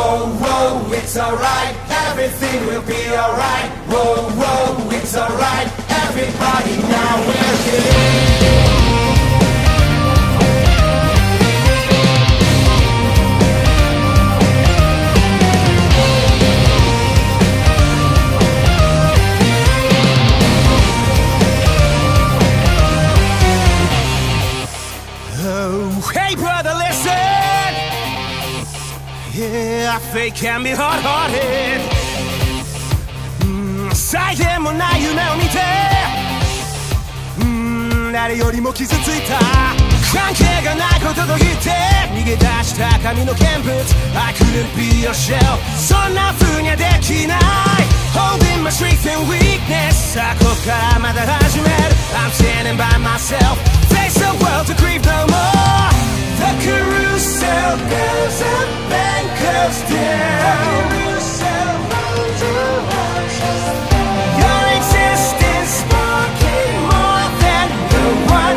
Whoa, whoa, it's alright, everything will be alright. Whoa, whoa, it's alright, everybody now we're here. Hey brother, listen. Yeah, fate can be hard-hearted. 際限もない夢を見て誰よりも傷ついた関係がないことと言って逃げ出した紙の見物 I couldn't be your shell そんな風にはできない Holding my strength and weakness さあこっからまた始める I'm standing by myself Face the world to grieve no more The carousel goes up and goes down Your existence sparking more than no one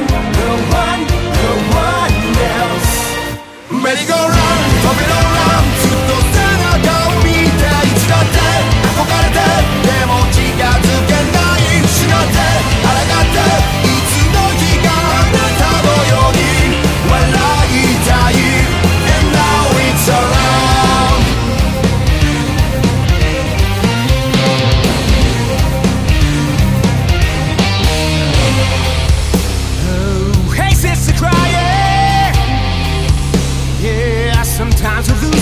else Merry-go-round 飛びろらんずっと背中を見ていつだって憧れてでも近づけない失って抗っていつの日かあなたのように笑いたい And now it's around Oh, hey sister crying Yeah, sometimes I lose